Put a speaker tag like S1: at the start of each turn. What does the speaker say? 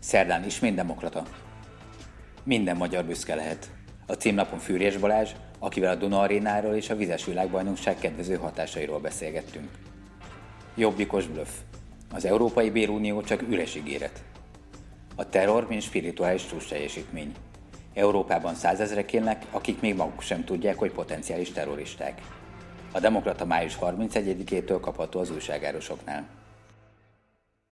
S1: Szerdán ismét demokrata. Minden magyar büszke lehet. A címlapon Fűrjes Balázs, akivel a Duna Arénáról és a vizes világbajnokság kedvező hatásairól beszélgettünk. Jobbikos blöff. Az Európai Bérunió csak üres ígéret. A terror, mint spirituális csúcsteljesítmény. Európában 100 000-ek élnek, akik még maguk sem tudják, hogy potenciális terroristák. A Demokrata május 31-től kapható az újságárusoknál.